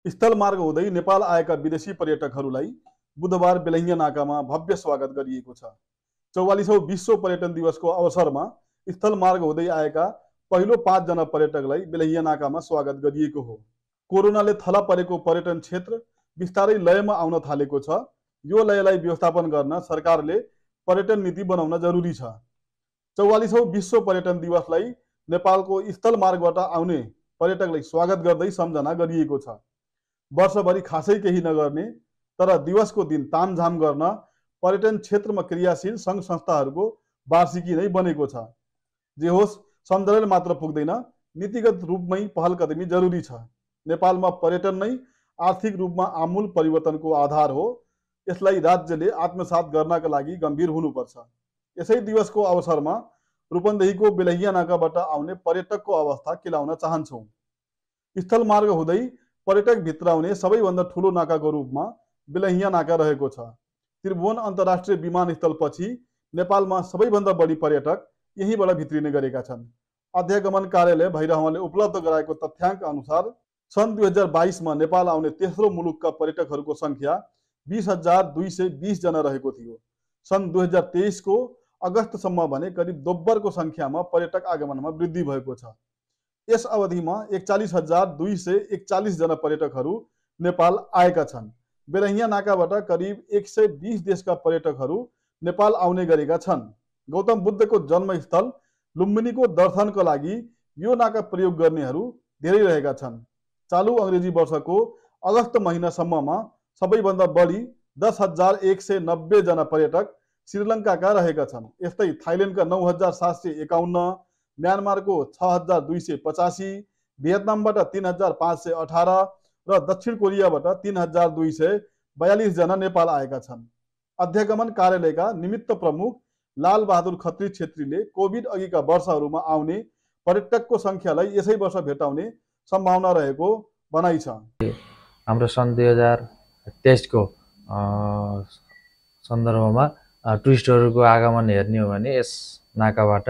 स्थलमार्ग हुँदै नेपाल आएका विदेशी पर्यटकहरूलाई बुधबार बेलैया नाकामा भव्य स्वागत गरिएको छ। 44औं विश्व पर्यटन दिवसको अवसरमा स्थलमार्ग हुँदै आएका पहिलो 5 जना पर्यटकलाई बेलैया नाकामा स्वागत गरिएको हो। कोरोनाले थला परेको पर्यटन क्षेत्र बिस्तारै लयमा आउन थालेको छ। यो लयलाई व्यवस्थापन गर्न सरकारले पर्यटन नीति बनाउन जरुरी छ। 44औं विश्व पर्यटन दिवसलाई नेपालको स्थलमार्गबाट आउने पर्यटकलाई स्वागत गर्दै सम्झना गरिएको छ। वर्षभरि खासै केही नगर्ने तर दिवसको दिन तामझाम गर्न पर्यटन क्षेत्रमा क्रियाशील सङ्घ संस्थाहरूको वार्षिकी नै बनेको छ। जे होस्, सम्झनाले मात्र पुग्दैन, नीतिगत रूपमै पहल कदमी जरुरी छ। नेपालमा पर्यटन नै आर्थिक रूपमा आमूल परिवर्तनको आधार हो। यसलाई राज्यले आत्मसात गर्नका लागि गम्भीर हुनुपर्छ। यसै दिवसको अवसरमा रूपन्देहीको बेलैया नाकाबाट आउने पर्यटकको अवस्था केलाउन चाहन्छौँ। स्थलमार्ग हुँदै पर्यटक भित्राउने सबैभन्दा ठुलो नाकाको रूपमा बेलैया नाका रहेको छ। त्रिभुवन अन्तर्राष्ट्रिय विमानस्थलपछि नेपालमा सबैभन्दा बढी पर्यटक यहीँबाट भित्रिने गरेका छन्। अध्यागमन कार्यालय भैरहवाले उपलब्ध गराएको तथ्याङ्क अनुसार सन् 2022 मा नेपाल आउने तेस्रो मुलुकका पर्यटकहरूको सङ्ख्या 20,220 जना रहेको थियो। सन् 2023 को अगस्तसम्म भने करिब दोब्बरको सङ्ख्यामा पर्यटक आगमनमा वृद्धि भएको छ। यस अवधिमा 41,241 जना पर्यटकहरू नेपाल आएका छन्। बेलैया नाकाबाट करिब 120 देशका पर्यटकहरू नेपाल आउने गरेका छन्। गौतम बुद्धको जन्मस्थल लुम्बिनीको दर्शनको लागि यो नाका प्रयोग गर्नेहरू धेरै रहेका छन्। चालु अङ्ग्रेजी वर्षको अगस्त महिनासम्ममा सबैभन्दा बढी 10,190 जना पर्यटक श्रीलङ्काका रहेका छन्। यस्तै थाइल्यान्डका 9,751, म्यानमारको 6,285, भियतनामबाट 3,518 र दक्षिण कोरियाबाट 3,242 जना नेपाल आएका छन्। अध्यागमन कार्यालयका निमित्त प्रमुख लाल बहादुर खत्री छेत्रीले कोभिड अघिका वर्षहरूमा आउने पर्यटकको सङ्ख्यालाई यसै वर्ष भेटाउने सम्भावना रहेको भनाइ छ। हाम्रो सन् 2023 को सन्दर्भमा टुरिस्टहरूको आगमन हेर्ने हो भने यस नाकाबाट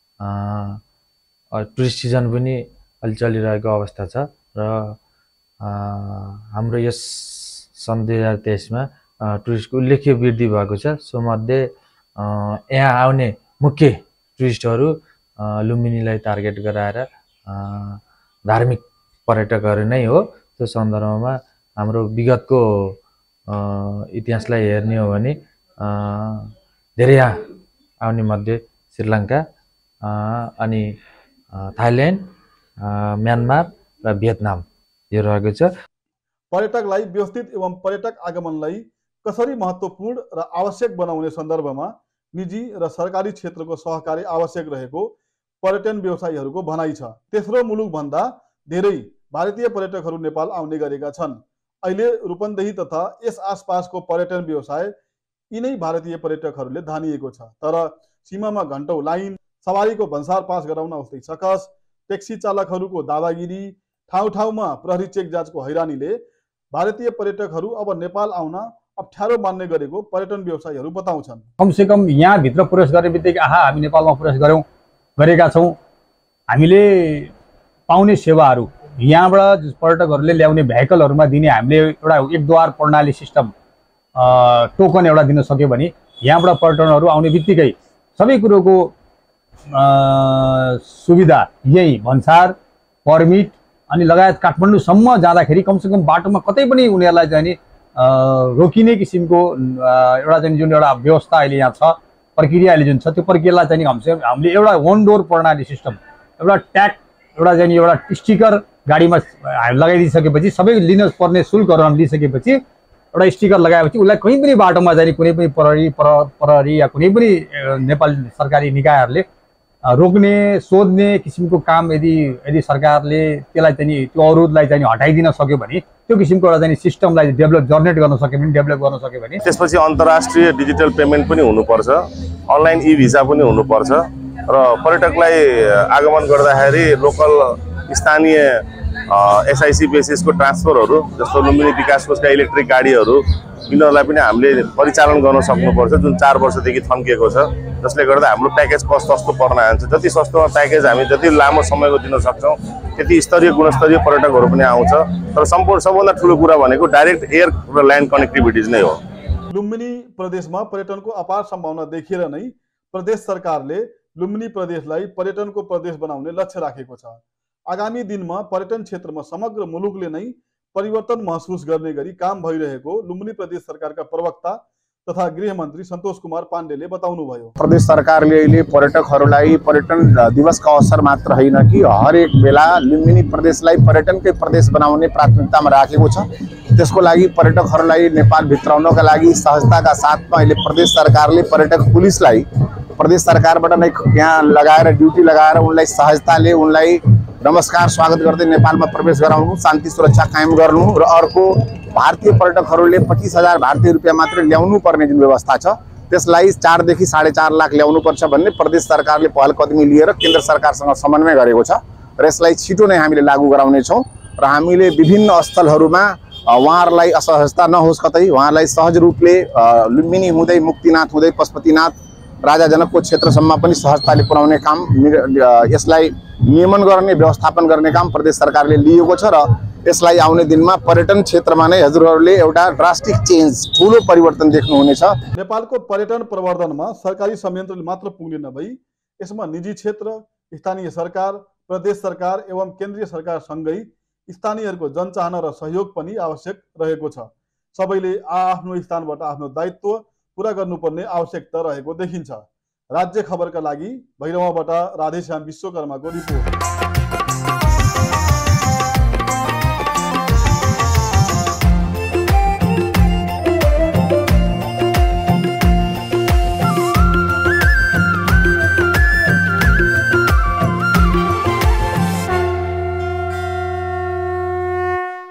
टुरिस्ट सिजन पनि अलि चलिरहेको अवस्था छ र हाम्रो यस सन् 2023 मा टुरिस्टको उल्लेख्य वृद्धि भएको छ। सोमध्ये यहाँ आउने मुख्य टुरिस्टहरू लुम्बिनीलाई टार्गेट गराएर धार्मिक पर्यटकहरू नै हो। त्यो सन्दर्भमा हाम्रो विगतको इतिहासलाई हेर्ने हो भने धेरै आउने मध्ये श्रीलङ्का अनि थाइल्यान्ड, म्यानमार र भियतनाम यो रहेको छ। पर्यटकलाई व्यवस्थित एवं पर्यटक आगमनलाई कसरी महत्त्वपूर्ण र आवश्यक बनाउने सन्दर्भमा निजी र सरकारी क्षेत्रको सहकारी आवश्यक रहेको पर्यटन व्यवसायीहरूको भनाइ छ। तेस्रो मुलुकभन्दा धेरै भारतीय पर्यटकहरू नेपाल आउने गरेका छन्। अहिले रूपन्देही तथा यस आसपासको पर्यटन व्यवसाय यिनै भारतीय पर्यटकहरूले धानिएको छ। तर सीमामा घण्टौँ लाइन, सवारीको भन्सार पास गराउन उस्तै सकस, ट्याक्सी चालकहरूको दादागिरी, ठाउँ ठाउँमा प्रहरी चेक जाँचको हैरानीले भारतीय पर्यटकहरू अब नेपाल आउन अप्ठ्यारो मान्ने गरेको पर्यटन व्यवसायीहरू बताउँछन्। कमसेकम यहाँभित्र प्रवेश गर्ने बित्तिकै हामी नेपालमा प्रवेश गरेका छौँ। हामीले पाउने सेवाहरू यहाँबाट पर्यटकहरूले ल्याउने भेहिकलहरूमा दिने हामीले एउटा एकद्वार प्रणाली सिस्टम टोकन एउटा दिन सक्यो भने यहाँबाट पर्यटनहरू आउने बित्तिकै सबै कुरोको सुविधा यही भन्सार, पर्मिट अनि लगायत काठमाडौँसम्म जाँदाखेरि कमसेकम बाटोमा कतै पनि उनीहरूलाई चाहिँ नि रोकिने किसिमको एउटा चाहिँ जुन एउटा व्यवस्था अहिले यहाँ छ, प्रक्रिया अहिले जुन छ, त्यो प्रक्रियालाई चाहिँ कमसेकम हामीले एउटा वन डोर प्रणाली सिस्टम, एउटा ट्याग, एउटा चाहिँ एउटा स्टिकर गाडीमा लगाइदिइसकेपछि सबै लिन पर्ने शुल्कहरू हामी लिइसकेपछि एउटा स्टिकर लगाएपछि उसलाई कहीँ पनि बाटोमा चाहिँ कुनै पनि प्रहरी या कुनै पनि नेपाली सरकारी निकायहरूले रोक्ने सोध्ने किसिमको काम यदि सरकारले त्यसलाई चाहिँ त्यो अवरोधलाई चाहिँ हटाइदिन सक्यो भने, त्यो किसिमको एउटा चाहिँ सिस्टमलाई डेभलप गर्न सक्यो भने त्यसपछि अन्तर्राष्ट्रिय डिजिटल पेमेन्ट पनि हुनुपर्छ, अनलाइन ई भिजा पनि हुनुपर्छ र पर्यटकलाई आगमन गर्दाखेरि लोकल स्थानीय एसआइसी बेसिसको ट्रान्सफरहरू जस्तो लुम्बिनी विकास कोषका इलेक्ट्रिक गाडीहरू यिनीहरूलाई पनि हामीले परिचालन गर्न सक्नुपर्छ, जुन 4 वर्षदेखि थन्किएको छ, जसले गर्दा हाम्रो प्याकेज कस्ट सस्तो पर्न जान्छ। जति सस्तोमा प्याकेज हामी जति लामो समयको दिन सक्छौँ त्यति स्तरीय गुणस्तरीय पर्यटकहरू पनि आउँछ। तर सबभन्दा ठुलो कुरा भनेको डाइरेक्ट एयर र ल्यान्ड कनेक्टिभिटिज नै हो। लुम्बिनी प्रदेशमा पर्यटनको अपार सम्भावना देखेर नै प्रदेश सरकारले लुम्बिनी प्रदेशलाई पर्यटनको प्रदेश बनाउने लक्ष्य राखेको छ। आगामी दिनमा पर्यटन क्षेत्रमा समग्र मुलुकले नै परिवर्तन महसुस गर्ने गरी काम भइरहेको लुम्बिनी प्रदेश सरकारका प्रवक्ता तथा गृह मन्त्री सन्तोष कुमार पाण्डेले बताउनुभयो। प्रदेश सरकारले अहिले पर्यटकहरूलाई पर्यटन दिवसको अवसर मात्र होइन कि हरेक बेला लुम्बिनी प्रदेशलाई पर्यटनकै प्रदेश बनाउने प्राथमिकतामा राखेको छ। त्यसको लागि पर्यटकहरूलाई नेपाल भित्राउनका लागि सहजताका साथमा अहिले प्रदेश सरकारले पर्यटक पुलिसलाई प्रदेश सरकारबाट नै यहाँ लगाएर ड्युटी लगाएर उनलाई सहजताले उनलाई नमस्कार स्वागत गर्दै नेपालमा प्रवेश गराउनु, शान्ति सुरक्षा कायम गर्नु र अर्को भारतीय पर्यटकहरूले 25,000 भारतीय रुपियाँ मात्र ल्याउनु पर्ने जुन व्यवस्था छ त्यसलाई 4 देखि 4.5 लाख ल्याउनु पर्छ भन्ने प्रदेश सरकारले पहल कदमी लिएर केन्द्र सरकारसँग समन्वय गरेको छ र यसलाई छिटो नै हामीले लागू गराउने छौँ र हामीले विभिन्न स्थलहरूमा उहाँहरूलाई असहजता नहोस्, कतै उहाँहरूलाई सहज रूपले लुम्बिनी हुँदै मुक्तिनाथ हुँदै पशुपतिनाथ राजा जनकको क्षेत्रसम्म पनि सहजताले पुर्याउने काम यसलाई नियमन गर्ने व्यवस्थापन गर्ने काम प्रदेश सरकारले लिएको छ र यसलाई आउने दिनमा पर्यटन क्षेत्रमा नै हजुरहरूले एउटा ड्रास्टिक चेन्ज ठुलो परिवर्तन देख्नुहुनेछ। नेपालको पर्यटन प्रवर्धनमा सरकारी संयन्त्रले मात्र पुग्ने नभई यसमा निजी क्षेत्र, स्थानीय सरकार, प्रदेश सरकार एवं केन्द्रीय सरकारसँगै स्थानीयहरूको जनचाहना र सहयोग पनि आवश्यक रहेको छ। सबैले आफ्नो स्थानबाट आफ्नो दायित्व पूरा गर्नुपर्ने आवश्यकता रहेको देखिन्छ। राज्य खबरका लागि भैरवाबाट राधेश्याम विश्वकर्माको रिपोर्ट।